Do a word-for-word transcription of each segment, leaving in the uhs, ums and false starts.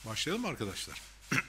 Başlayalım mı arkadaşlar?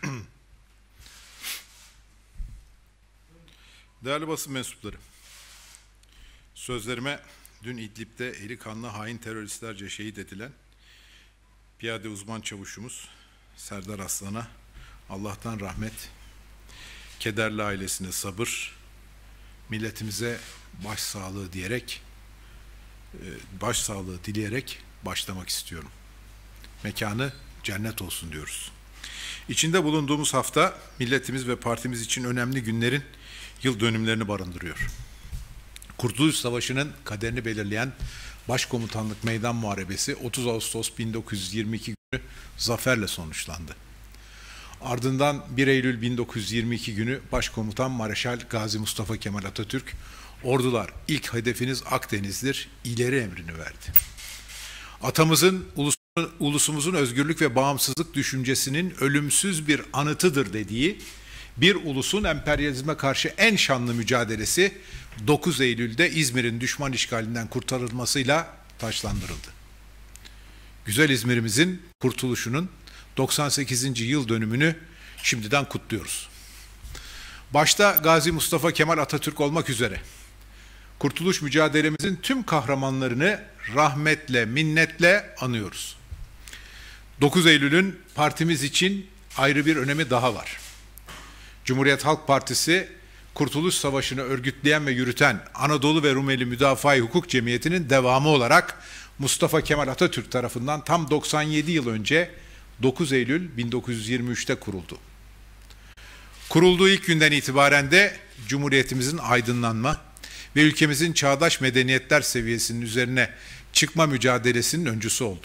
Değerli basın mensupları, sözlerime dün İdlib'de eli kanlı hain teröristlerce şehit edilen piyade uzman çavuşumuz Serdar Aslan'a Allah'tan rahmet, kederli ailesine sabır, milletimize başsağlığı diyerek, başsağlığı dileyerek başlamak istiyorum. Mekanı cennet olsun diyoruz. İçinde bulunduğumuz hafta milletimiz ve partimiz için önemli günlerin yıl dönümlerini barındırıyor. Kurtuluş Savaşı'nın kaderini belirleyen Başkomutanlık Meydan Muharebesi otuz Ağustos bin dokuz yüz yirmi iki günü zaferle sonuçlandı. Ardından bir Eylül bin dokuz yüz yirmi iki günü Başkomutan Mareşal Gazi Mustafa Kemal Atatürk, "Ordular, ilk hedefiniz Akdeniz'dir," ileri emrini verdi. Atamızın ulusumuzun özgürlük ve bağımsızlık düşüncesinin ölümsüz bir anıtıdır dediği bir ulusun emperyalizme karşı en şanlı mücadelesi dokuz Eylül'de İzmir'in düşman işgalinden kurtarılmasıyla taçlandırıldı. Güzel İzmir'imizin kurtuluşunun doksan sekizinci yıl dönümünü şimdiden kutluyoruz. Başta Gazi Mustafa Kemal Atatürk olmak üzere kurtuluş mücadelemizin tüm kahramanlarını rahmetle, minnetle anıyoruz. dokuz Eylül'ün partimiz için ayrı bir önemi daha var. Cumhuriyet Halk Partisi, Kurtuluş Savaşı'nı örgütleyen ve yürüten Anadolu ve Rumeli Müdafaa-i Hukuk Cemiyeti'nin devamı olarak Mustafa Kemal Atatürk tarafından tam doksan yedi yıl önce dokuz Eylül bin dokuz yüz yirmi üç'te kuruldu. Kurulduğu ilk günden itibaren de Cumhuriyetimizin aydınlanma ve ülkemizin çağdaş medeniyetler seviyesinin üzerine çıkma mücadelesinin öncüsü oldu.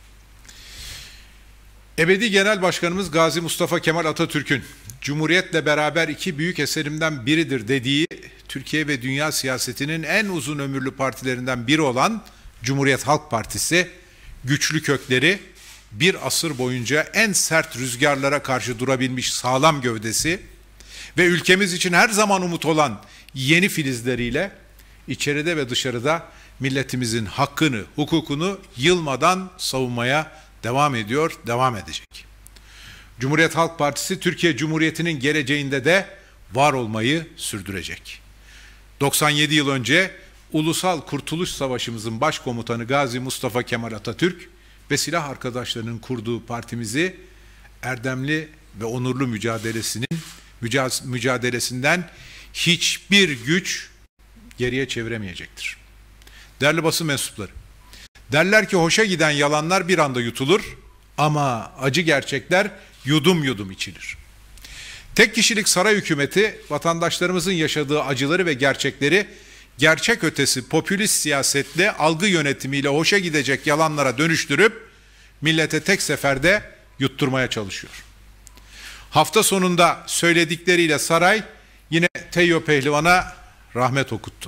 Ebedi Genel Başkanımız Gazi Mustafa Kemal Atatürk'ün Cumhuriyetle beraber iki büyük eserimden biridir dediği Türkiye ve dünya siyasetinin en uzun ömürlü partilerinden biri olan Cumhuriyet Halk Partisi, güçlü kökleri, bir asır boyunca en sert rüzgarlara karşı durabilmiş sağlam gövdesi ve ülkemiz için her zaman umut olan yeni filizleriyle içeride ve dışarıda milletimizin hakkını, hukukunu yılmadan savunmaya devam ediyor, devam edecek. Cumhuriyet Halk Partisi, Türkiye Cumhuriyeti'nin geleceğinde de var olmayı sürdürecek. doksan yedi yıl önce Ulusal Kurtuluş Savaşımızın başkomutanı Gazi Mustafa Kemal Atatürk ve silah arkadaşlarının kurduğu partimizi erdemli ve onurlu mücadelesinin mücadelesinden hiçbir güç geriye çeviremeyecektir. Değerli basın mensupları, derler ki hoşa giden yalanlar bir anda yutulur ama acı gerçekler yudum yudum içilir. Tek kişilik saray hükümeti vatandaşlarımızın yaşadığı acıları ve gerçekleri gerçek ötesi popülist siyasetle, algı yönetimiyle hoşa gidecek yalanlara dönüştürüp millete tek seferde yutturmaya çalışıyor. Hafta sonunda söyledikleriyle saray yine Teyyo Pehlivan'a rahmet okuttu.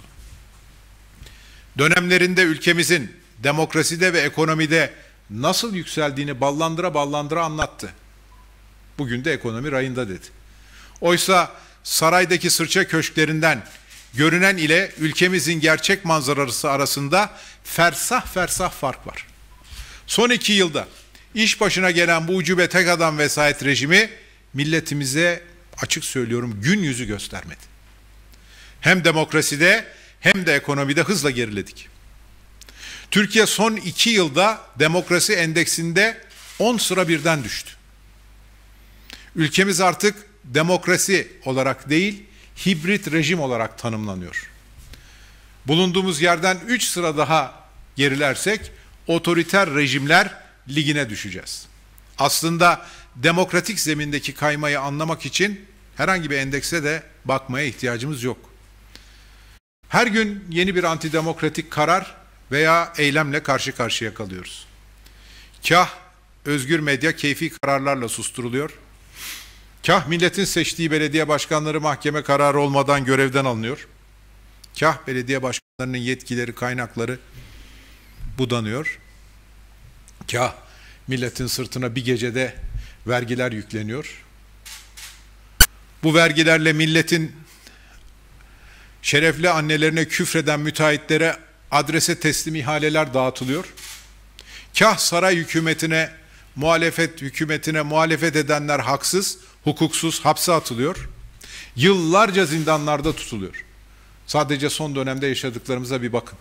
Dönemlerinde ülkemizin demokraside ve ekonomide nasıl yükseldiğini ballandıra ballandıra anlattı. Bugün de ekonomi rayında dedi. Oysa saraydaki sırça köşklerinden görünen ile ülkemizin gerçek manzarası arasında fersah fersah fark var. Son iki yılda iş başına gelen bu ucube tek adam vesayet rejimi milletimize, açık söylüyorum, gün yüzü göstermedi. Hem demokraside hem de ekonomide hızla geriledik. Türkiye son iki yılda demokrasi endeksinde on sıra birden düştü. Ülkemiz artık demokrasi olarak değil, hibrit rejim olarak tanımlanıyor. Bulunduğumuz yerden üç sıra daha gerilersek otoriter rejimler ligine düşeceğiz. Aslında demokratik zemindeki kaymayı anlamak için herhangi bir endekse de bakmaya ihtiyacımız yok. Her gün yeni bir antidemokratik karar veya eylemle karşı karşıya kalıyoruz. Kah özgür medya keyfi kararlarla susturuluyor, kah milletin seçtiği belediye başkanları mahkeme kararı olmadan görevden alınıyor, kah belediye başkanlarının yetkileri, kaynakları budanıyor, kah milletin sırtına bir gecede vergiler yükleniyor. Bu vergilerle milletin şerefli annelerine küfreden müteahhitlere adrese teslim ihaleler dağıtılıyor. Kah saray hükümetine muhalefet hükümetine muhalefet edenler haksız, hukuksuz hapse atılıyor. Yıllarca zindanlarda tutuluyor. Sadece son dönemde yaşadıklarımıza bir bakın.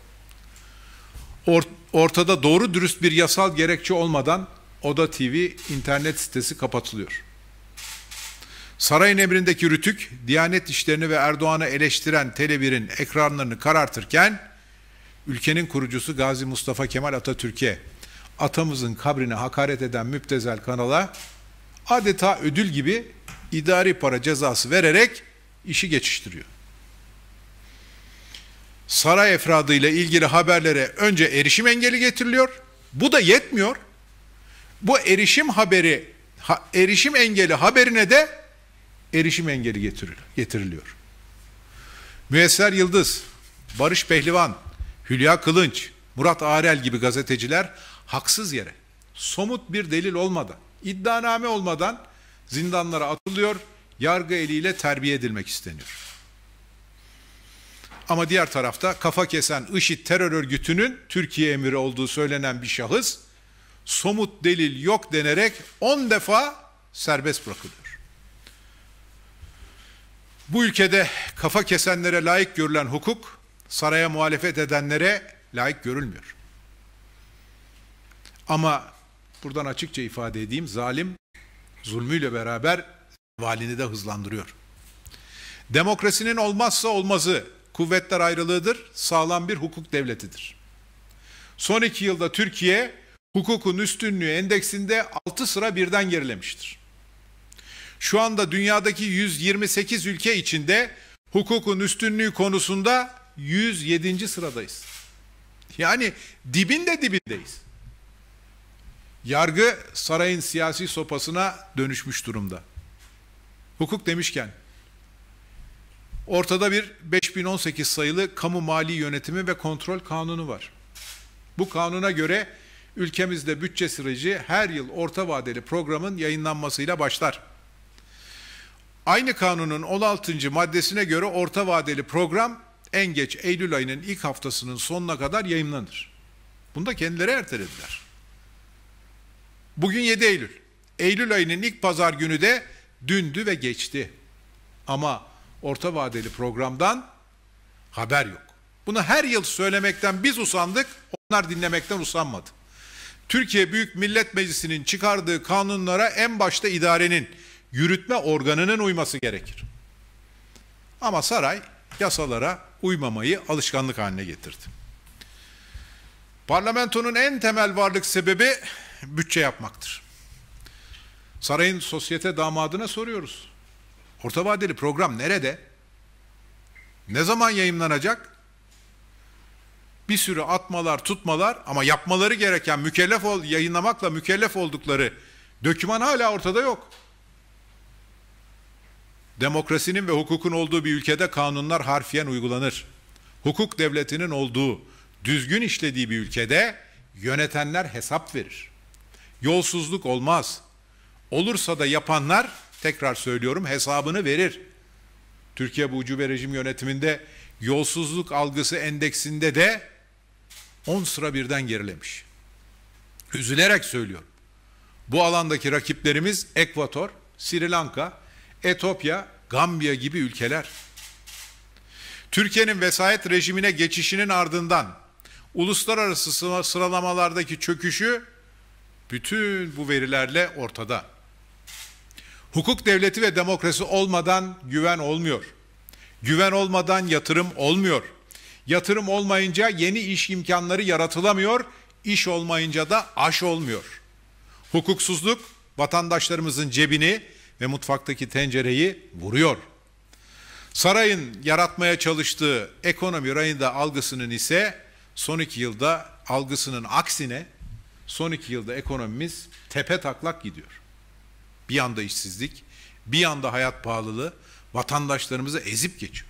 Ortada doğru dürüst bir yasal gerekçe olmadan Oda T V internet sitesi kapatılıyor. Sarayın emrindeki Rütük, Diyanet İşlerini ve Erdoğan'ı eleştiren Tele bir'in ekranlarını karartırken, ülkenin kurucusu Gazi Mustafa Kemal Atatürk'e, atamızın kabrine hakaret eden müptezel kanala adeta ödül gibi idari para cezası vererek işi geçiştiriyor. Saray efradıyla ilgili haberlere önce erişim engeli getiriliyor. Bu da yetmiyor. Bu erişim haberi, ha, erişim engeli haberine de erişim engeli getiriliyor. Müyesser Yıldız, Barış Pehlivan, Hülya Kılınç, Murat Arel gibi gazeteciler haksız yere, somut bir delil olmadan, iddianame olmadan zindanlara atılıyor, yargı eliyle terbiye edilmek isteniyor. Ama diğer tarafta kafa kesen IŞİD terör örgütünün Türkiye emiri olduğu söylenen bir şahıs, somut delil yok denerek on defa serbest bırakılıyor. Bu ülkede kafa kesenlere layık görülen hukuk, saraya muhalefet edenlere layık görülmüyor. Ama buradan açıkça ifade edeyim, zalim zulmüyle beraber valini de hızlandırıyor. Demokrasinin olmazsa olmazı kuvvetler ayrılığıdır, sağlam bir hukuk devletidir. Son iki yılda Türkiye hukukun üstünlüğü endeksinde altı sıra birden gerilemiştir. Şu anda dünyadaki yüz yirmi sekiz ülke içinde hukukun üstünlüğü konusunda yüz yedinci sıradayız. Yani dibinde dibindeyiz. Yargı sarayın siyasi sopasına dönüşmüş durumda. Hukuk demişken, ortada bir beş bin on sekiz sayılı Kamu Mali Yönetimi ve Kontrol Kanunu var. Bu kanuna göre ülkemizde bütçe süreci her yıl orta vadeli programın yayınlanmasıyla başlar. Aynı kanunun on altıncı maddesine göre orta vadeli program en geç Eylül ayının ilk haftasının sonuna kadar yayınlanır. Bunu da kendileri ertelediler. Bugün yedi Eylül. Eylül ayının ilk pazar günü de dündü ve geçti. Ama orta vadeli programdan haber yok. Bunu her yıl söylemekten biz usandık, onlar dinlemekten usanmadı. Türkiye Büyük Millet Meclisi'nin çıkardığı kanunlara en başta idarenin, yürütme organının uyması gerekir. Ama saray yasalara uymamayı alışkanlık haline getirdi. Parlamentonun en temel varlık sebebi bütçe yapmaktır. Sarayın sosyete damadına soruyoruz. Orta vadeli program nerede? Ne zaman yayımlanacak? Bir sürü atmalar, tutmalar ama yapmaları gereken, mükellef ol, yayınlamakla mükellef oldukları doküman hala ortada yok. Demokrasinin ve hukukun olduğu bir ülkede kanunlar harfiyen uygulanır. Hukuk devletinin olduğu, düzgün işlediği bir ülkede yönetenler hesap verir. Yolsuzluk olmaz. Olursa da yapanlar, tekrar söylüyorum, hesabını verir. Türkiye bu ucube rejim yönetiminde yolsuzluk algısı endeksinde de on sıra birden gerilemiş. Üzülerek söylüyorum. Bu alandaki rakiplerimiz Ekvator, Sri Lanka, Etiyopya, Gambiya gibi ülkeler. Türkiye'nin vesayet rejimine geçişinin ardından uluslararası sıralamalardaki çöküşü bütün bu verilerle ortada. Hukuk devleti ve demokrasi olmadan güven olmuyor. Güven olmadan yatırım olmuyor. Yatırım olmayınca yeni iş imkanları yaratılamıyor. İş olmayınca da aş olmuyor. Hukuksuzluk vatandaşlarımızın cebini ve mutfaktaki tencereyi vuruyor. Sarayın yaratmaya çalıştığı ekonomi rayında algısının ise son iki yılda algısının aksine son iki yılda ekonomimiz tepe taklak gidiyor. Bir yanda işsizlik, bir yanda hayat pahalılığı vatandaşlarımızı ezip geçiyor.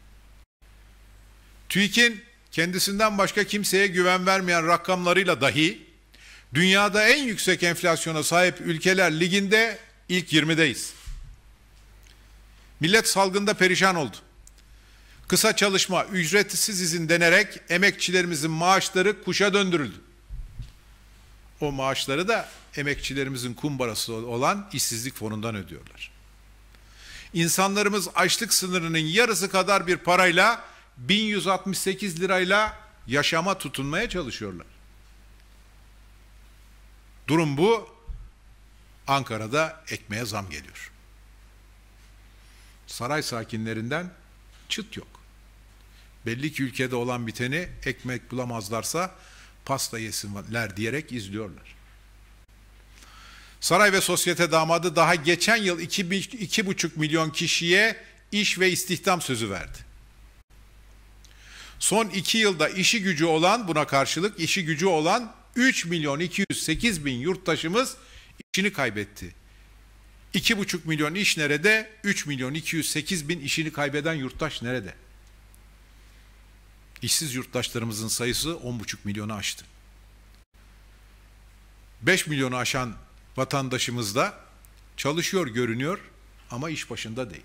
TÜİK'in kendisinden başka kimseye güven vermeyen rakamlarıyla dahi dünyada en yüksek enflasyona sahip ülkeler liginde ilk yirmideyiz. Millet salgında perişan oldu. Kısa çalışma, ücretsiz izin denerek emekçilerimizin maaşları kuşa döndürüldü. O maaşları da emekçilerimizin kumbarası olan işsizlik fonundan ödüyorlar. İnsanlarımız açlık sınırının yarısı kadar bir parayla bin yüz altmış sekiz lirayla yaşama tutunmaya çalışıyorlar. Durum bu. Ankara'da ekmeğe zam geliyor. Saray sakinlerinden çıt yok. Belli ki ülkede olan biteni ekmek bulamazlarsa pasta yesinler diyerek izliyorlar. Saray ve sosyete damadı daha geçen yıl iki buçuk milyon kişiye iş ve istihdam sözü verdi. Son iki yılda işi gücü olan, buna karşılık işi gücü olan üç milyon iki yüz sekiz bin yurttaşımız işini kaybetti. iki buçuk milyon iş nerede? üç milyon iki yüz sekiz bin işini kaybeden yurttaş nerede? İşsiz yurttaşlarımızın sayısı on buçuk milyonu aştı. beş milyonu aşan vatandaşımız da çalışıyor görünüyor ama iş başında değil.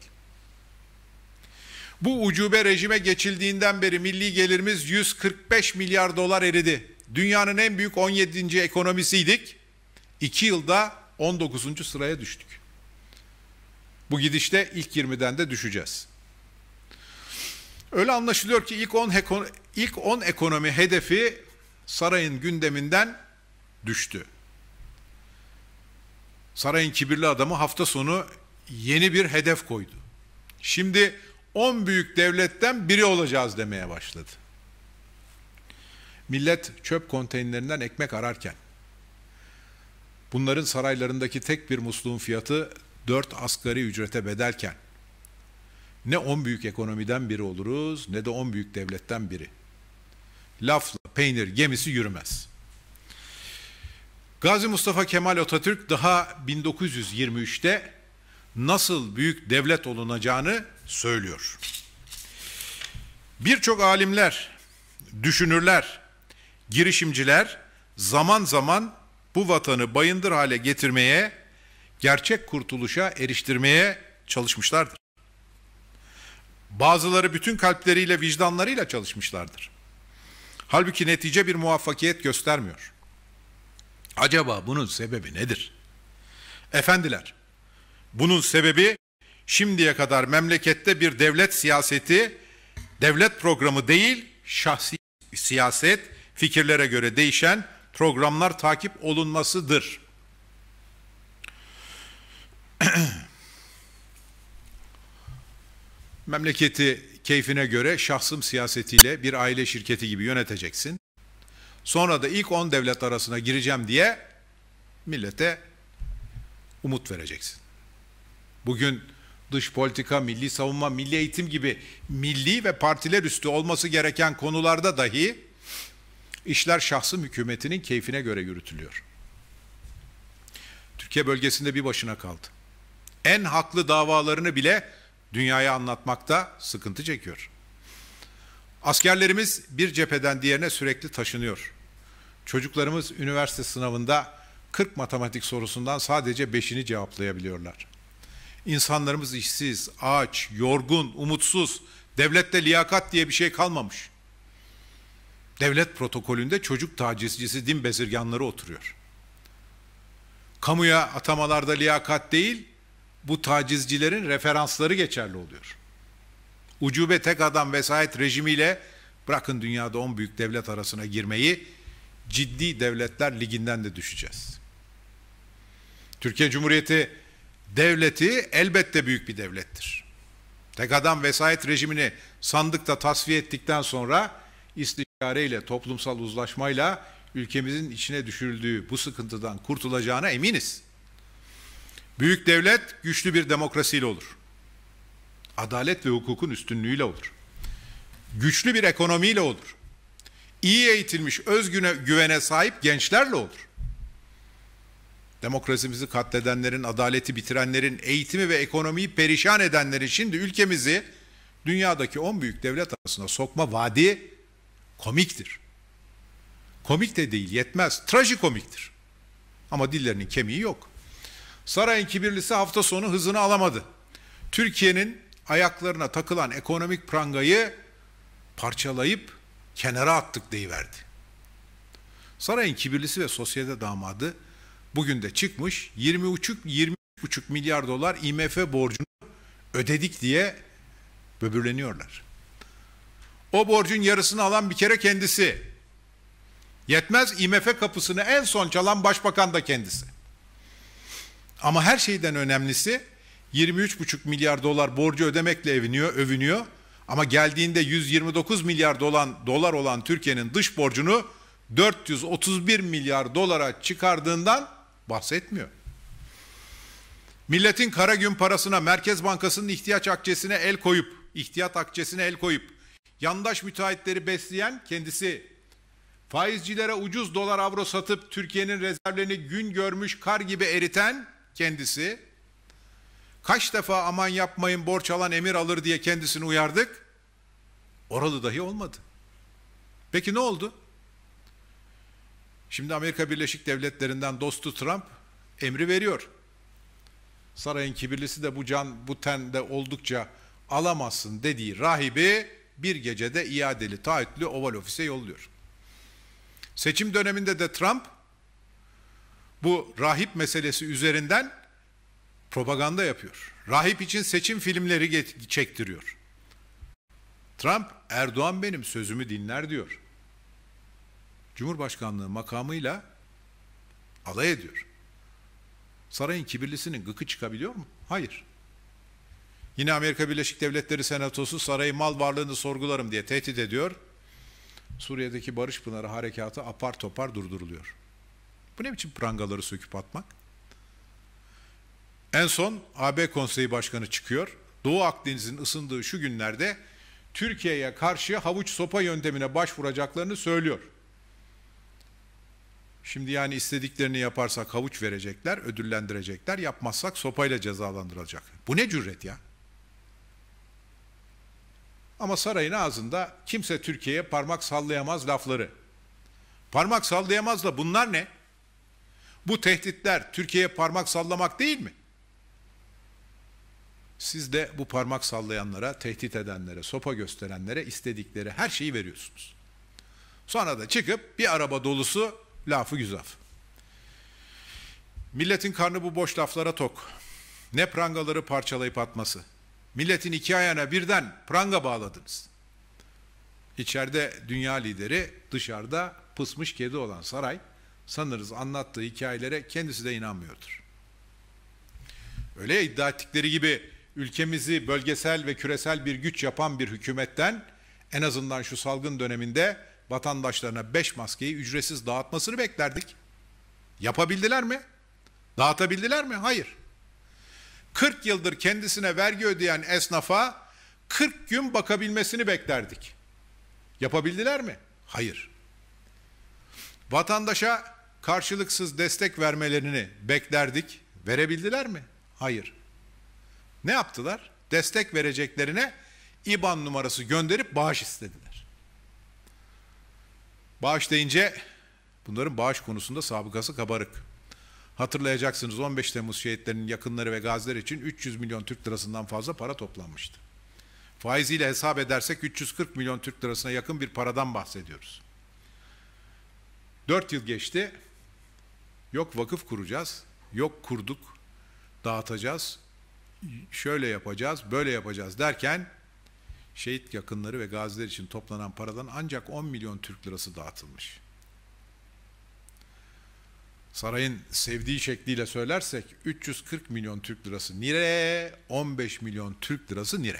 Bu ucube rejime geçildiğinden beri milli gelirimiz yüz kırk beş milyar dolar eridi. Dünyanın en büyük on yedinci ekonomisiydik. iki yılda on dokuzuncu sıraya düştük. Bu gidişte ilk yirmiden de düşeceğiz. Öyle anlaşılıyor ki ilk on, ilk on ekonomi hedefi sarayın gündeminden düştü. Sarayın kibirli adamı hafta sonu yeni bir hedef koydu. Şimdi on büyük devletten biri olacağız demeye başladı. Millet çöp konteynerlerinden ekmek ararken, bunların saraylarındaki tek bir musluğun fiyatı dört asgari ücrete bedelken, ne on büyük ekonomiden biri oluruz, ne de on büyük devletten biri. Lafla peynir gemisi yürümez. Gazi Mustafa Kemal Atatürk daha bin dokuz yüz yirmi üçte nasıl büyük devlet olunacağını söylüyor. Birçok alimler, düşünürler, girişimciler zaman zaman bu vatanı bayındır hale getirmeye, gerçek kurtuluşa eriştirmeye çalışmışlardır. Bazıları bütün kalpleriyle, vicdanlarıyla çalışmışlardır. Halbuki netice bir muvaffakiyet göstermiyor. Acaba bunun sebebi nedir? Efendiler, bunun sebebi şimdiye kadar memlekette bir devlet siyaseti, devlet programı değil, şahsi siyaset, fikirlere göre değişen programlar takip olunmasıdır. Memleketi keyfine göre şahsım siyasetiyle bir aile şirketi gibi yöneteceksin. Sonra da ilk on devlet arasına gireceğim diye millete umut vereceksin. Bugün dış politika, milli savunma, milli eğitim gibi milli ve partiler üstü olması gereken konularda dahi işler şahsım hükümetinin keyfine göre yürütülüyor. Türkiye bölgesinde bir başına kaldı. En haklı davalarını bile dünyaya anlatmakta sıkıntı çekiyor. Askerlerimiz bir cepheden diğerine sürekli taşınıyor. Çocuklarımız üniversite sınavında kırk matematik sorusundan sadece beşini cevaplayabiliyorlar. İnsanlarımız işsiz, aç, yorgun, umutsuz. Devlette liyakat diye bir şey kalmamış. Devlet protokolünde çocuk tacizcisi din bezirganları oturuyor. Kamuya atamalarda liyakat değil, bu tacizcilerin referansları geçerli oluyor. Ucube tek adam vesayet rejimiyle bırakın dünyada on büyük devlet arasına girmeyi, ciddi devletler liginden de düşeceğiz. Türkiye Cumhuriyeti devleti elbette büyük bir devlettir. Tek adam vesayet rejimini sandıkta tasfiye ettikten sonra istişareyle, toplumsal uzlaşmayla ülkemizin içine düşürüldüğü bu sıkıntıdan kurtulacağına eminiz. Büyük devlet güçlü bir demokrasiyle olur. Adalet ve hukukun üstünlüğüyle olur. Güçlü bir ekonomiyle olur. İyi eğitilmiş, özgüvene sahip gençlerle olur. Demokrasimizi katledenlerin, adaleti bitirenlerin, eğitimi ve ekonomiyi perişan edenlerin şimdi ülkemizi dünyadaki on büyük devlet arasına sokma vaadi komiktir. Komik de değil, yetmez. Trajikomiktir. Ama dillerinin kemiği yok. Sarayın kibirlisi hafta sonu hızını alamadı. Türkiye'nin ayaklarına takılan ekonomik prangayı parçalayıp kenara attık deyiverdi. Sarayın kibirlisi ve sosyete damadı Bugün de çıkmış yirmi buçuk milyar dolar I M F borcunu ödedik diye böbürleniyorlar. O borcun yarısını alan bir kere kendisi. Yetmez, I M F kapısını en son çalan başbakan da kendisi. Ama her şeyden önemlisi yirmi üç buçuk milyar dolar borcu ödemekle övünüyor, övünüyor. Ama geldiğinde yüz yirmi dokuz milyar dolar, dolar olan Türkiye'nin dış borcunu dört yüz otuz bir milyar dolara çıkardığından bahsetmiyor. Milletin kara gün parasına, Merkez Bankası'nın ihtiyaç akçesine el koyup, ihtiyat akçesine el koyup, yandaş müteahhitleri besleyen kendisi, faizcilere ucuz dolar avro satıp Türkiye'nin rezervlerini gün görmüş kar gibi eriten kendisi, kaç defa aman yapmayın borç alan emir alır diye kendisini uyardık, oralı dahi olmadı. Peki ne oldu? Şimdi Amerika Birleşik Devletleri'nden dostu Trump emri veriyor. Sarayın kibirlisi de bu can bu tende oldukça alamazsın dediği rahibi bir gecede iadeli taahhütlü Oval Ofis'e yolluyor. Seçim döneminde de Trump bu rahip meselesi üzerinden propaganda yapıyor. Rahip için seçim filmleri çektiriyor. Trump, Erdoğan benim sözümü dinler diyor. Cumhurbaşkanlığı makamıyla alay ediyor. Sarayın kibirlisinin gıkı çıkabiliyor mu? Hayır. Yine Amerika Birleşik Devletleri Senatosu sarayın mal varlığını sorgularım diye tehdit ediyor. Suriye'deki Barış Pınarı harekatı apar topar durduruluyor. Bu ne biçim prangaları söküp atmak? En son A B Konseyi Başkanı çıkıyor. Doğu Akdeniz'in ısındığı şu günlerde Türkiye'ye karşı havuç sopa yöntemine başvuracaklarını söylüyor. Şimdi yani istediklerini yaparsak havuç verecekler, ödüllendirecekler. Yapmazsak sopayla cezalandırılacak. Bu ne cüret ya? Ama sarayın ağzında kimse Türkiye'ye parmak sallayamaz lafları. Parmak sallayamaz da bunlar ne? Bu tehditler Türkiye'ye parmak sallamak değil mi? Siz de bu parmak sallayanlara, tehdit edenlere, sopa gösterenlere istedikleri her şeyi veriyorsunuz. Sonra da çıkıp bir araba dolusu lafı güzaf. Milletin karnı bu boş laflara tok. Ne prangaları parçalayıp atması. Milletin iki ayağına birden pranga bağladınız. İçeride dünya lideri, dışarıda pısmış kedi olan saray, sanırız anlattığı hikayelere kendisi de inanmıyordur. Öyle iddia ettikleri gibi ülkemizi bölgesel ve küresel bir güç yapan bir hükümetten en azından şu salgın döneminde vatandaşlarına beş maskeyi ücretsiz dağıtmasını beklerdik. Yapabildiler mi? Dağıtabildiler mi? Hayır. kırk yıldır kendisine vergi ödeyen esnafa kırk gün bakabilmesini beklerdik. Yapabildiler mi? Hayır. Vatandaşa karşılıksız destek vermelerini beklerdik. Verebildiler mi? Hayır. Ne yaptılar? Destek vereceklerine İ B A N numarası gönderip bağış istediler. Bağış deyince bunların bağış konusunda sabıkası kabarık. Hatırlayacaksınız on beş Temmuz şehitlerinin yakınları ve gaziler için üç yüz milyon Türk lirasından fazla para toplanmıştı. Faiziyle hesap edersek üç yüz kırk milyon Türk lirasına yakın bir paradan bahsediyoruz. Dört yıl geçti. Yok vakıf kuracağız, yok kurduk, dağıtacağız, şöyle yapacağız, böyle yapacağız derken şehit yakınları ve gaziler için toplanan paradan ancak on milyon Türk lirası dağıtılmış. Sarayın sevdiği şekliyle söylersek üç yüz kırk milyon Türk lirası nire, on beş milyon Türk lirası nire.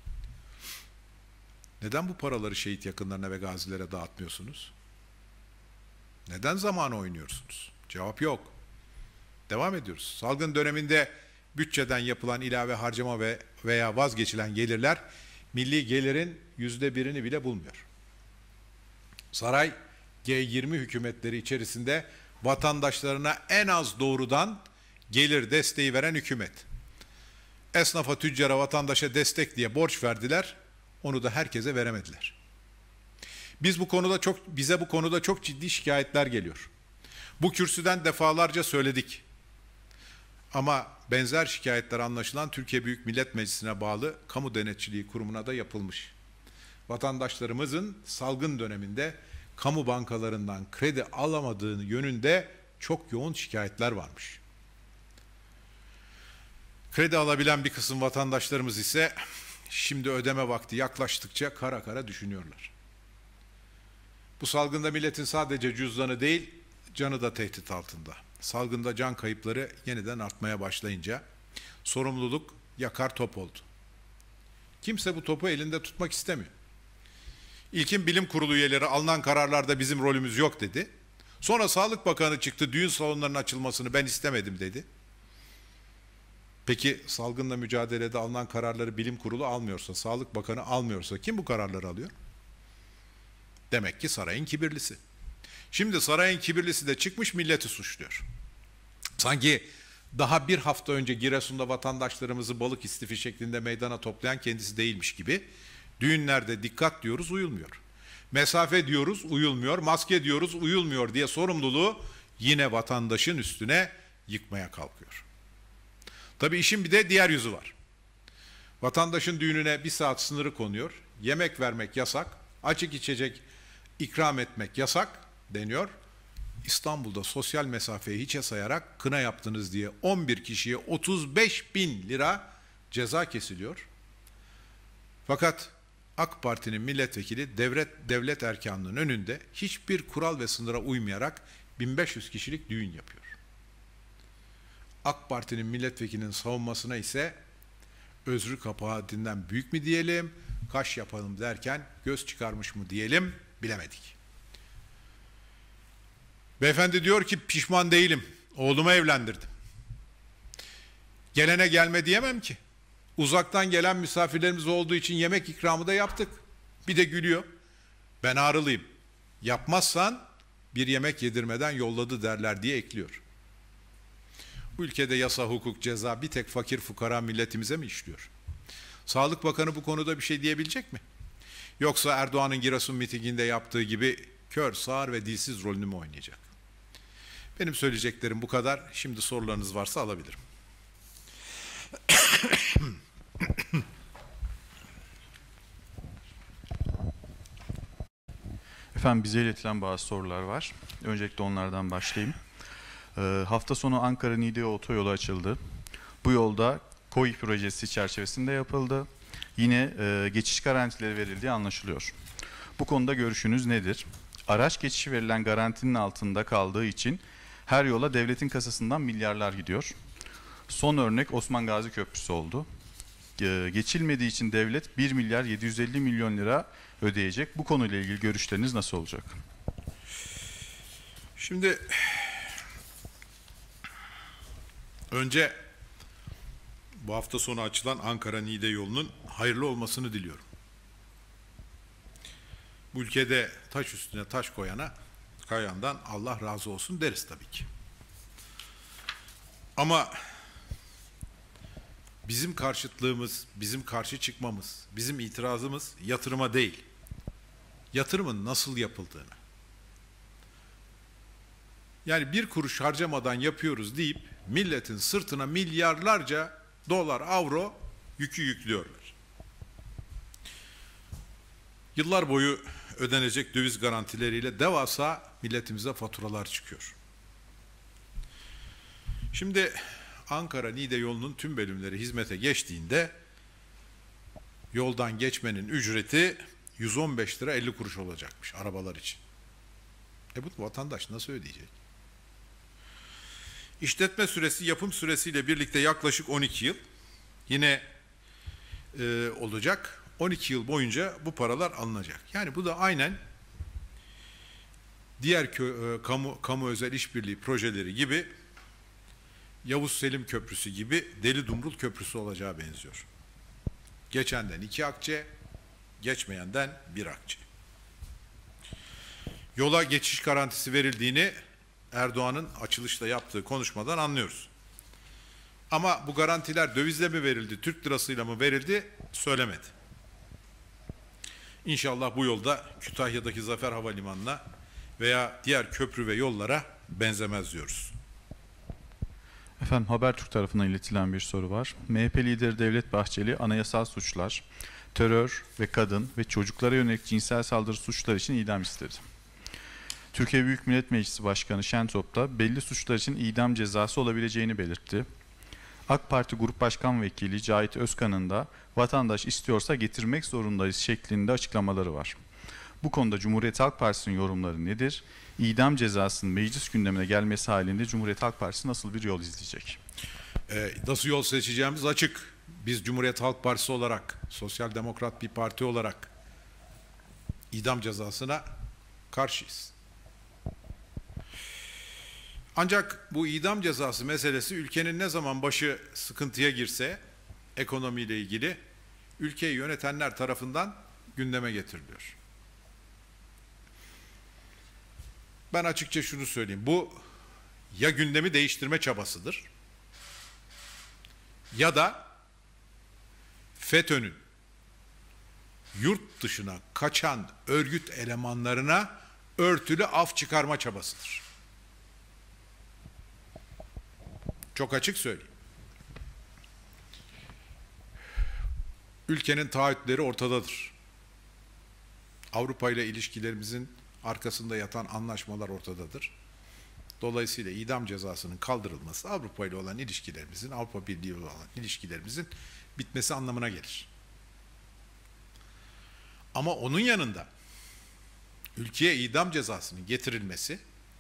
Neden bu paraları şehit yakınlarına ve gazilere dağıtmıyorsunuz? Neden zamanı oynuyorsunuz? Cevap yok. Devam ediyoruz. Salgın döneminde bütçeden yapılan ilave harcama ve veya vazgeçilen gelirler milli gelirin yüzde birini bile bulmuyor. Saray G yirmi hükümetleri içerisinde vatandaşlarına en az doğrudan gelir desteği veren hükümet. Esnafa, tüccara, vatandaşa destek diye borç verdiler, onu da herkese veremediler. Biz bu konuda çok bize bu konuda çok ciddi şikayetler geliyor. Bu kürsüden defalarca söyledik. Ama benzer şikayetler anlaşılan Türkiye Büyük Millet Meclisi'ne bağlı Kamu Denetçiliği Kurumu'na da yapılmış. Vatandaşlarımızın salgın döneminde kamu bankalarından kredi alamadığı yönünde çok yoğun şikayetler varmış. Kredi alabilen bir kısım vatandaşlarımız ise şimdi ödeme vakti yaklaştıkça kara kara düşünüyorlar. Bu salgında milletin sadece cüzdanı değil, canı da tehdit altında. Salgında can kayıpları yeniden artmaya başlayınca sorumluluk yakar top oldu. Kimse bu topu elinde tutmak istemiyor. İlkin bilim kurulu üyeleri alınan kararlarda bizim rolümüz yok dedi. Sonra Sağlık Bakanı çıktı, düğün salonlarının açılmasını ben istemedim dedi. Peki salgınla mücadelede alınan kararları bilim kurulu almıyorsa, Sağlık Bakanı almıyorsa kim bu kararları alıyor? Demek ki sarayın kibirlisi. Şimdi sarayın kibirlisi de çıkmış milleti suçluyor. Sanki daha bir hafta önce Giresun'da vatandaşlarımızı balık istifi şeklinde meydana toplayan kendisi değilmiş gibi düğünlerde dikkat diyoruz, uyulmuyor. Mesafe diyoruz, uyulmuyor. Maske diyoruz, uyulmuyor diye sorumluluğu yine vatandaşın üstüne yıkmaya kalkıyor. Tabii işin bir de diğer yüzü var. Vatandaşın düğününe bir saat sınırı konuyor. Yemek vermek yasak, açık içecek ikram etmek yasak deniyor. İstanbul'da sosyal mesafeyi hiçe sayarak kına yaptınız diye on bir kişiye otuz beş bin lira ceza kesiliyor. Fakat AK Parti'nin milletvekili devlet, devlet erkanının önünde hiçbir kural ve sınıra uymayarak bin beş yüz kişilik düğün yapıyor. AK Parti'nin milletvekilinin savunmasına ise özrü kabahatinden büyük mü diyelim, kaş yapalım derken göz çıkarmış mı diyelim bilemedik. Beyefendi diyor ki pişman değilim, oğlumu evlendirdim. Gelene gelme diyemem ki. Uzaktan gelen misafirlerimiz olduğu için yemek ikramı da yaptık. Bir de gülüyor. Ben ağrılıyım. Yapmazsan bir yemek yedirmeden yolladı derler diye ekliyor. Bu ülkede yasa, hukuk, ceza bir tek fakir fukara milletimize mi işliyor? Sağlık Bakanı bu konuda bir şey diyebilecek mi? Yoksa Erdoğan'ın Giresun mitinginde yaptığı gibi kör, sağır ve dilsiz rolünü mü oynayacak? Benim söyleyeceklerim bu kadar. Şimdi sorularınız varsa alabilirim. Efendim bize iletilen bazı sorular var. Öncelikle onlardan başlayayım. Ee, hafta sonu Ankara-Niğde otoyolu açıldı. Bu yolda KOİ projesi çerçevesinde yapıldı. Yine e, geçiş garantileri verildiği anlaşılıyor. Bu konuda görüşünüz nedir? Araç geçişi verilen garantinin altında kaldığı için her yola devletin kasasından milyarlar gidiyor. Son örnek Osman Gazi Köprüsü oldu. Ee, geçilmediği için devlet bir milyar yedi yüz elli milyon lira ödeyecek. Bu konuyla ilgili görüşleriniz nasıl olacak? Şimdi önce bu hafta sonu açılan Ankara-Niğde yolunun hayırlı olmasını diliyorum. Bu ülkede taş üstüne taş koyana, kayandan Allah razı olsun deriz tabii ki. Ama bizim karşıtlığımız, bizim karşı çıkmamız, bizim itirazımız yatırıma değil, yatırımın nasıl yapıldığını. Yani bir kuruş harcamadan yapıyoruz deyip milletin sırtına milyarlarca dolar, avro yükü yüklüyorlar. Yıllar boyu ödenecek döviz garantileriyle devasa milletimize faturalar çıkıyor. Şimdi Ankara-Niğde yolunun tüm bölümleri hizmete geçtiğinde yoldan geçmenin ücreti yüz on beş lira elli kuruş olacakmış arabalar için. E bu vatandaş nasıl ödeyecek? İşletme süresi yapım süresiyle birlikte yaklaşık on iki yıl yine e, olacak. on iki yıl boyunca bu paralar alınacak. Yani bu da aynen diğer kö, e, kamu, kamu özel işbirliği projeleri gibi Yavuz Selim Köprüsü gibi Deli Dumrul Köprüsü olacağı benziyor. Geçenden iki akçe, geçmeyenden bir akçe. Yola geçiş garantisi verildiğini Erdoğan'ın açılışta yaptığı konuşmadan anlıyoruz. Ama bu garantiler dövizle mi verildi, Türk lirasıyla mı verildi söylemedi. İnşallah bu yolda Kütahya'daki Zafer Havalimanı'na veya diğer köprü ve yollara benzemez diyoruz. Efendim Habertürk tarafından iletilen bir soru var. M H P lideri Devlet Bahçeli anayasal suçlar, terör ve kadın ve çocuklara yönelik cinsel saldırı suçları için idam istedi. Türkiye Büyük Millet Meclisi Başkanı Şentop da belli suçlar için idam cezası olabileceğini belirtti. AK Parti Grup Başkan Vekili Cahit Özkan'ın da vatandaş istiyorsa getirmek zorundayız şeklinde açıklamaları var. Bu konuda Cumhuriyet Halk Partisi'nin yorumları nedir? İdam cezasının meclis gündemine gelmesi halinde Cumhuriyet Halk Partisi nasıl bir yol izleyecek? Ee, nasıl yol seçeceğimiz açık. Biz Cumhuriyet Halk Partisi olarak, sosyal demokrat bir parti olarak idam cezasına karşıyız. Ancak bu idam cezası meselesi ülkenin ne zaman başı sıkıntıya girse ekonomiyle ilgili ülkeyi yönetenler tarafından gündeme getiriliyor. Ben açıkça şunu söyleyeyim. Bu ya gündemi değiştirme çabasıdır ya da FETÖ'nün yurt dışına kaçan örgüt elemanlarına örtülü af çıkarma çabasıdır. Çok açık söyleyeyim. Ülkenin taahhütleri ortadadır. Avrupa ile ilişkilerimizin arkasında yatan anlaşmalar ortadadır. Dolayısıyla idam cezasının kaldırılması Avrupa ile olan ilişkilerimizin, Avrupa Birliği ile olan ilişkilerimizin bitmesi anlamına gelir. Ama onun yanında ülkeye idam cezasının getirilmesi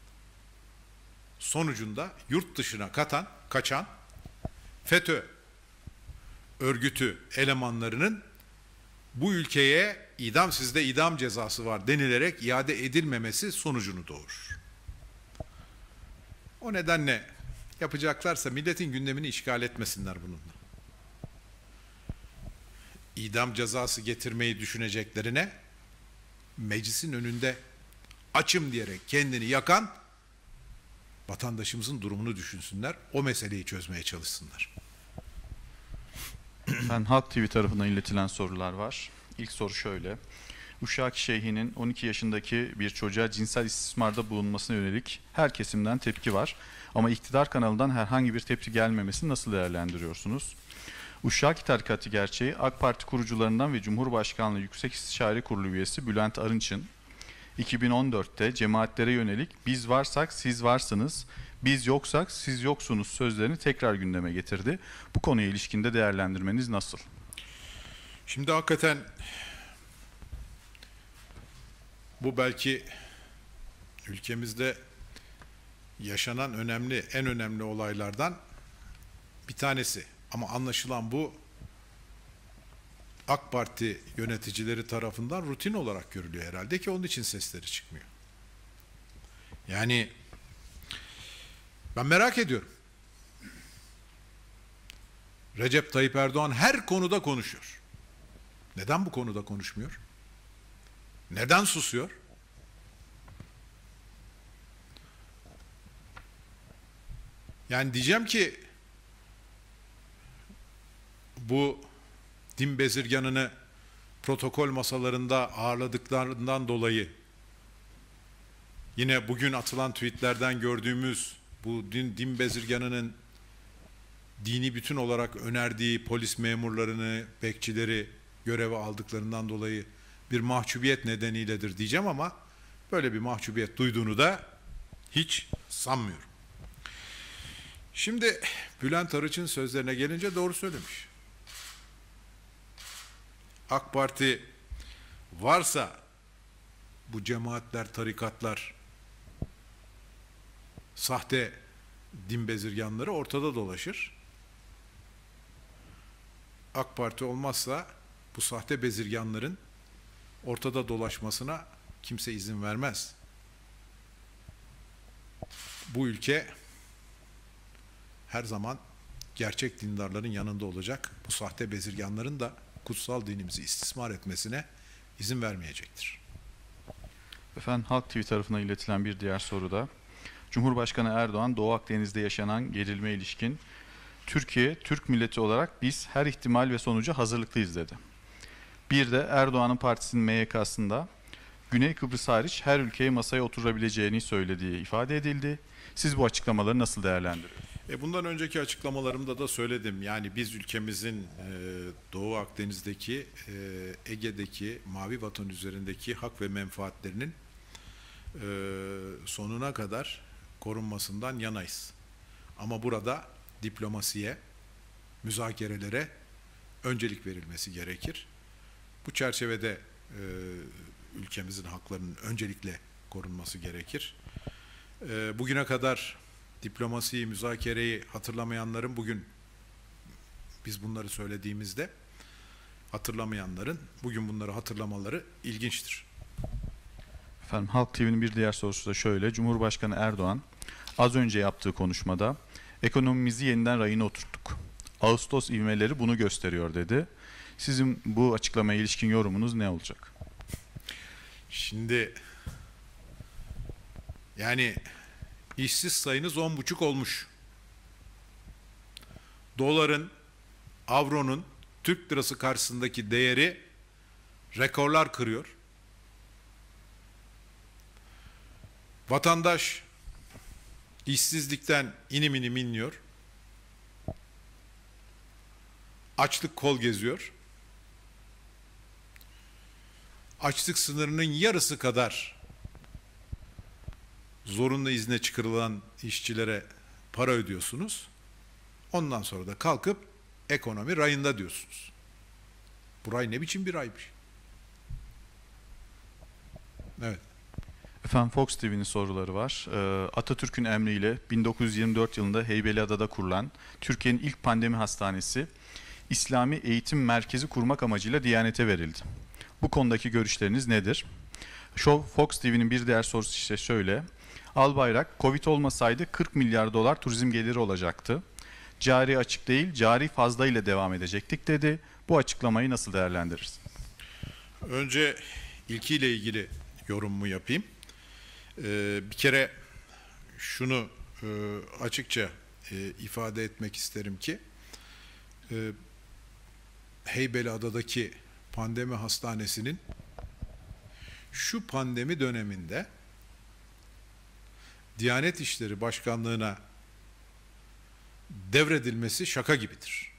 sonucunda yurt dışına katan, kaçan FETÖ örgütü elemanlarının bu ülkeye idam sizde idam cezası var denilerek iade edilmemesi sonucunu doğurur. O nedenle yapacaklarsa milletin gündemini işgal etmesinler bununla. İdam cezası getirmeyi düşüneceklerine meclisin önünde açım diyerek kendini yakan vatandaşımızın durumunu düşünsünler, o meseleyi çözmeye çalışsınlar. Ben Halk T V tarafından iletilen sorular var. İlk soru şöyle. Uşak Şeyhi'nin on iki yaşındaki bir çocuğa cinsel istismarda bulunmasına yönelik her kesimden tepki var. Ama iktidar kanalından herhangi bir tepki gelmemesini nasıl değerlendiriyorsunuz? Uşak Tarikatı gerçeği AK Parti kurucularından ve Cumhurbaşkanlığı Yüksek İstişare Kurulu üyesi Bülent Arınç'ın iki bin on dörtte cemaatlere yönelik biz varsak siz varsınız, biz yoksak siz yoksunuz sözlerini tekrar gündeme getirdi. Bu konuya ilişkinde değerlendirmeniz nasıl? Şimdi hakikaten bu belki ülkemizde yaşanan önemli, en önemli olaylardan bir tanesi. Ama anlaşılan bu AK Parti yöneticileri tarafından rutin olarak görülüyor herhalde ki onun için sesleri çıkmıyor. Yani ben merak ediyorum. Recep Tayyip Erdoğan her konuda konuşuyor. Neden bu konuda konuşmuyor? Neden susuyor? Yani diyeceğim ki bu din bezirganını protokol masalarında ağırladıklarından dolayı yine bugün atılan tweetlerden gördüğümüz bu din, din bezirganının dini bütün olarak önerdiği polis memurlarını, bekçileri göreve aldıklarından dolayı bir mahcubiyet nedeniyledir diyeceğim ama böyle bir mahcubiyet duyduğunu da hiç sanmıyorum. Şimdi Bülent Arınç'ın sözlerine gelince doğru söylemiş. AK Parti varsa bu cemaatler, tarikatlar, sahte din bezirganları ortada dolaşır. AK Parti olmazsa bu sahte bezirganların ortada dolaşmasına kimse izin vermez. Bu ülke her zaman gerçek dindarların yanında olacak. Bu sahte bezirganların da kutsal dinimizi istismar etmesine izin vermeyecektir. Efendim Halk T V tarafından iletilen bir diğer soru da Cumhurbaşkanı Erdoğan Doğu Akdeniz'de yaşanan gerilme ilişkin Türkiye, Türk milleti olarak biz her ihtimal ve sonuca hazırlıklıyız dedi. Bir de Erdoğan'ın partisinin M Y K'sında Güney Kıbrıs hariç her ülkeye masaya oturabileceğini söylediği ifade edildi. Siz bu açıklamaları nasıl değerlendiriyorsunuz? E bundan önceki açıklamalarımda da söyledim. Yani biz ülkemizin e, Doğu Akdeniz'deki, e, Ege'deki, Mavi Vatan üzerindeki hak ve menfaatlerinin e, sonuna kadar korunmasından yanayız. Ama burada diplomasiye, müzakerelere öncelik verilmesi gerekir. Bu çerçevede e, ülkemizin haklarının öncelikle korunması gerekir. E, bugüne kadar diplomasiyi, müzakereyi hatırlamayanların bugün biz bunları söylediğimizde hatırlamayanların bugün bunları hatırlamaları ilginçtir. Efendim, Halk T V'nin bir diğer sorusu da şöyle. Cumhurbaşkanı Erdoğan az önce yaptığı konuşmada ekonomimizi yeniden rayına oturttuk. Ağustos ivmeleri bunu gösteriyor dedi. Sizin bu açıklamaya ilişkin yorumunuz ne olacak? Şimdi yani işsiz sayınız on buçuk olmuş. Doların, avronun Türk lirası karşısındaki değeri rekorlar kırıyor. Vatandaş işsizlikten inim inim inliyor. Açlık kol geziyor. Açlık sınırının yarısı kadar zorunlu izne çıkarılan işçilere para ödüyorsunuz. Ondan sonra da kalkıp ekonomi rayında diyorsunuz. Bu ray ne biçim bir raymış? Evet. Efendim, Fox T V'nin soruları var. Ee, Atatürk'ün emriyle bin dokuz yüz yirmi dört yılında Heybeliada'da kurulan Türkiye'nin ilk pandemi hastanesi İslami Eğitim Merkezi kurmak amacıyla Diyanet'e verildi. Bu konudaki görüşleriniz nedir? Show Fox T V'nin bir diğer sorusu işte şöyle. Albayrak, Covid olmasaydı kırk milyar dolar turizm geliri olacaktı. Cari açık değil, cari fazla ile devam edecektik dedi. Bu açıklamayı nasıl değerlendiririz? Önce ilkiyle ilgili yorumumu yapayım. Ee, bir kere şunu e, açıkça e, ifade etmek isterim ki e, Heybeliada'daki pandemi hastanesinin şu pandemi döneminde Diyanet İşleri Başkanlığı'na devredilmesi şaka gibidir.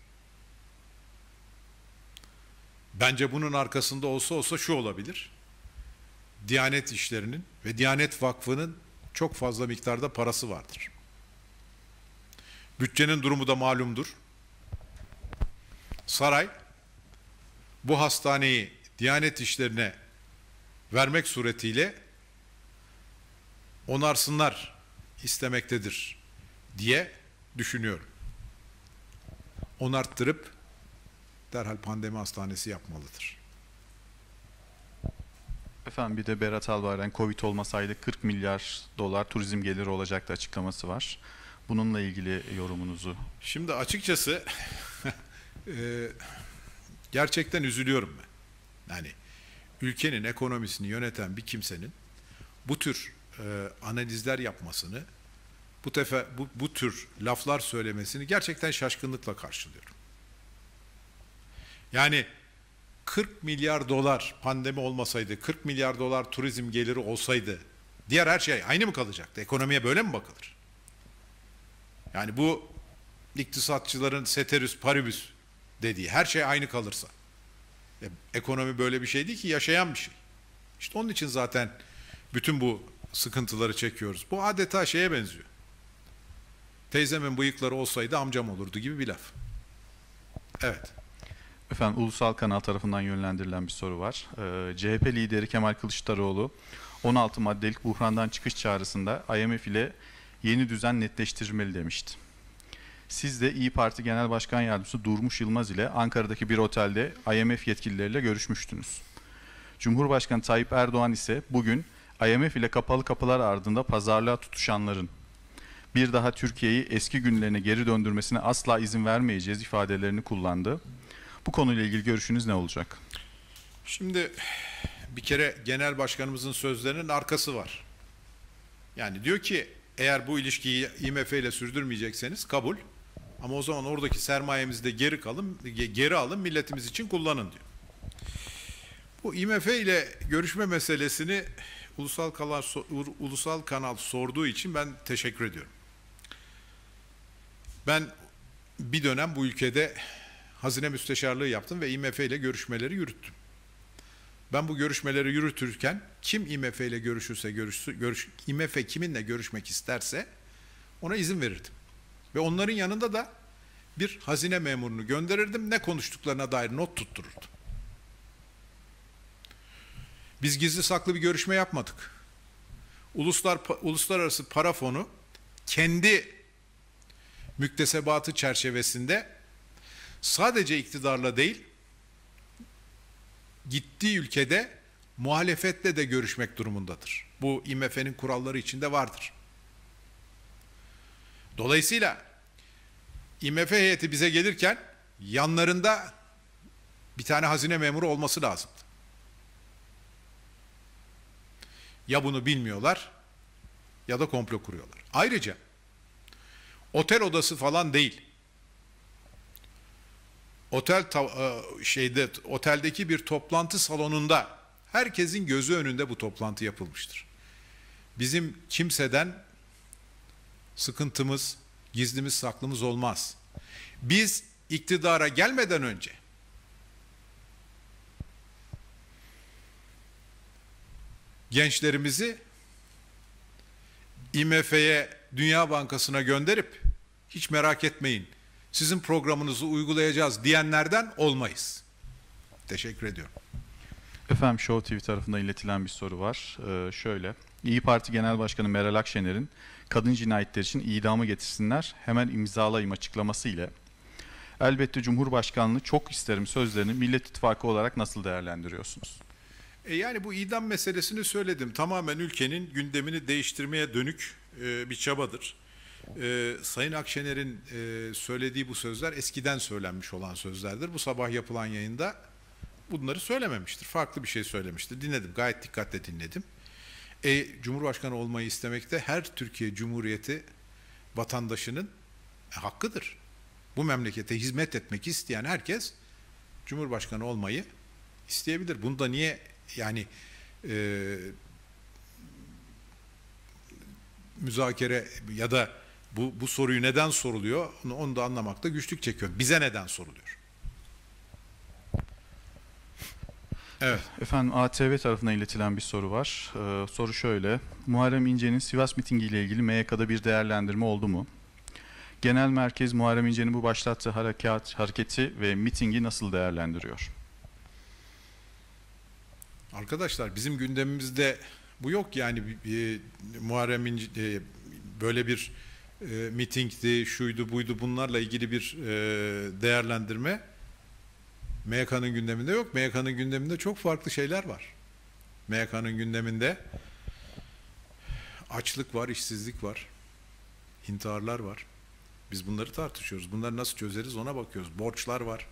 Bence bunun arkasında olsa olsa şu olabilir. Diyanet İşleri'nin ve Diyanet Vakfı'nın çok fazla miktarda parası vardır. Bütçenin durumu da malumdur. Saray bu hastaneyi Diyanet İşleri'ne vermek suretiyle onarsınlar istemektedir diye düşünüyorum. Onarttırıp derhal pandemi hastanesi yapmalıdır. Efendim, bir de Berat Albayrak'ın Covid olmasaydı kırk milyar dolar turizm geliri olacaktı açıklaması var. Bununla ilgili yorumunuzu. Şimdi açıkçası e, gerçekten üzülüyorum ben. Yani ülkenin ekonomisini yöneten bir kimsenin bu tür e, analizler yapmasını, bu, tefe, bu, bu tür laflar söylemesini gerçekten şaşkınlıkla karşılıyorum. Yani kırk milyar dolar pandemi olmasaydı, kırk milyar dolar turizm geliri olsaydı diğer her şey aynı mı kalacaktı? Ekonomiye böyle mi bakılır? Yani bu iktisatçıların ceteris paribus dediği her şey aynı kalırsa. E, ekonomi böyle bir şey değil ki, yaşayan bir şey. İşte onun için zaten bütün bu sıkıntıları çekiyoruz. Bu adeta şeye benziyor. Teyzemin bıyıkları olsaydı amcam olurdu gibi bir laf. Evet. Efendim, Ulusal Kanal tarafından yönlendirilen bir soru var. Ee, C H P lideri Kemal Kılıçdaroğlu on altı maddelik buhrandan çıkış çağrısında I M F ile yeni düzen netleştirilmeli demişti. Siz de İYİ Parti Genel Başkan Yardımcısı Durmuş Yılmaz ile Ankara'daki bir otelde I M F yetkilileriyle görüşmüştünüz. Cumhurbaşkanı Tayyip Erdoğan ise bugün I M F ile kapalı kapılar ardında pazarlığa tutuşanların bir daha Türkiye'yi eski günlerine geri döndürmesine asla izin vermeyeceğiz ifadelerini kullandı. Bu konuyla ilgili görüşünüz ne olacak? Şimdi bir kere genel başkanımızın sözlerinin arkası var. Yani diyor ki eğer bu ilişkiyi I M F ile sürdürmeyecekseniz kabul. Ama o zaman oradaki sermayemizi de geri kalın, geri alın, milletimiz için kullanın diyor. Bu I M F ile görüşme meselesini ulusal kanal, ulusal kanal sorduğu için ben teşekkür ediyorum. Ben bir dönem bu ülkede hazine müsteşarlığı yaptım ve I M F ile görüşmeleri yürüttüm. Ben bu görüşmeleri yürütürken kim I M F ile görüşürse görüşsün, görüş, I M F kiminle görüşmek isterse ona izin verirdim. Ve onların yanında da bir hazine memurunu gönderirdim. Ne konuştuklarına dair not tuttururdum. Biz gizli saklı bir görüşme yapmadık. Uluslar, Uluslararası Para Fonu kendi müktesebatı çerçevesinde sadece iktidarla değil, gittiği ülkede muhalefetle de görüşmek durumundadır. Bu I M F'nin kuralları içinde vardır. Dolayısıyla I M F heyeti bize gelirken yanlarında bir tane hazine memuru olması lazımdı. Ya bunu bilmiyorlar ya da komplo kuruyorlar. Ayrıca otel odası falan değil. Otel şeyde oteldeki bir toplantı salonunda herkesin gözü önünde bu toplantı yapılmıştır. Bizim kimseden sıkıntımız, gizlimiz, saklımız olmaz. Biz iktidara gelmeden önce gençlerimizi I M F'ye, Dünya Bankası'na gönderip hiç merak etmeyin, sizin programınızı uygulayacağız diyenlerden olmayız. Teşekkür ediyorum. Efendim Show T V tarafından iletilen bir soru var. Ee, şöyle, İyi Parti Genel Başkanı Meral Akşener'in kadın cinayetleri için idamı getirsinler, hemen imzalayayım açıklaması ile elbette Cumhurbaşkanlığı çok isterim sözlerini Millet İttifakı olarak nasıl değerlendiriyorsunuz? E yani bu idam meselesini söyledim. Tamamen ülkenin gündemini değiştirmeye dönük e, bir çabadır. E, Sayın Akşener'in e, söylediği bu sözler eskiden söylenmiş olan sözlerdir. Bu sabah yapılan yayında bunları söylememiştir. Farklı bir şey söylemiştir. Dinledim, gayet dikkatle dinledim. E, Cumhurbaşkanı olmayı istemekte her Türkiye Cumhuriyeti vatandaşının e, hakkıdır. Bu memlekete hizmet etmek isteyen herkes Cumhurbaşkanı olmayı isteyebilir. Bunda niye yani e, müzakere ya da bu, bu soruyu neden soruluyor onu, onu da anlamakta güçlük çekiyorum. Bize neden soruluyor? Evet. Efendim A T V tarafından iletilen bir soru var. Ee, soru şöyle. Muharrem İnce'nin Sivas mitingiyle ilgili M Y K'da bir değerlendirme oldu mu? Genel merkez Muharrem İnce'nin bu başlattığı harekat, hareketi ve mitingi nasıl değerlendiriyor? Arkadaşlar bizim gündemimizde bu yok yani e, Muharrem İnce e, böyle bir e, mitingdi, şuydu buydu bunlarla ilgili bir e, değerlendirme M Y K'nın gündeminde yok. M Y K'nın gündeminde çok farklı şeyler var. M Y K'nın gündeminde açlık var, işsizlik var, intiharlar var. Biz bunları tartışıyoruz. Bunları nasıl çözeriz ona bakıyoruz. Borçlar var.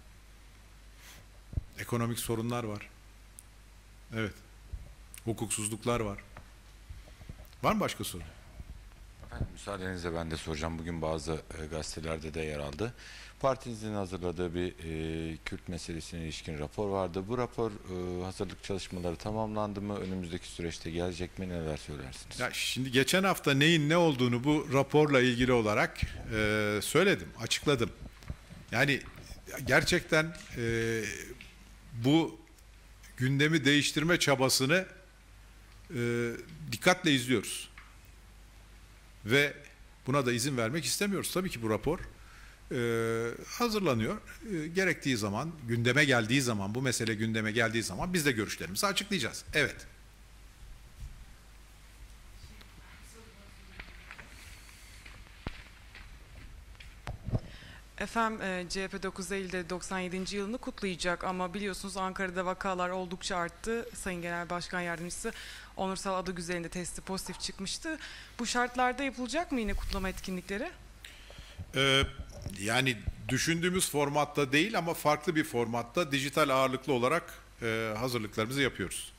Ekonomik sorunlar var. Evet. Hukuksuzluklar var. Var mı başka soru? Efendim, müsaadenizle ben de soracağım. Bugün bazı e, gazetelerde de yer aldı. Partinizin hazırladığı bir e, Kürt meselesine ilişkin rapor vardı. Bu rapor e, hazırlık çalışmaları tamamlandı mı? Önümüzdeki süreçte gelecek mi? Neler söylersiniz? Ya şimdi geçen hafta neyin ne olduğunu bu raporla ilgili olarak e, söyledim, açıkladım. Yani gerçekten e, bu gündemi değiştirme çabasını e, dikkatle izliyoruz. Ve buna da izin vermek istemiyoruz. Tabii ki bu rapor e, hazırlanıyor. E, gerektiği zaman, gündeme geldiği zaman, bu mesele gündeme geldiği zaman biz de görüşlerimizi açıklayacağız. Evet. Efendim e, C H P dokuz Eylül'de doksan yedinci yılını kutlayacak ama biliyorsunuz Ankara'da vakalar oldukça arttı. Sayın Genel Başkan Yardımcısı Onursal Adıgüzel'in de testi pozitif çıkmıştı. Bu şartlarda yapılacak mı yine kutlama etkinlikleri? Ee, yani düşündüğümüz formatta değil ama farklı bir formatta dijital ağırlıklı olarak e, hazırlıklarımızı yapıyoruz.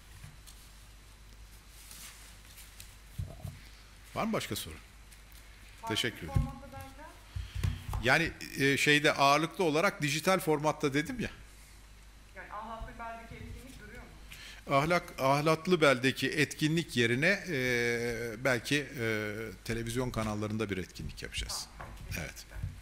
Var mı başka soru? Farklı Teşekkür ederim. Yani e, şeyde ağırlıklı olarak dijital formatta dedim ya. Yani Ahlatlı Bel'deki etkinlik duruyor mu? Ahlak, Ahlatlı Bel'deki etkinlik yerine e, belki e, televizyon kanallarında bir etkinlik yapacağız. Evet.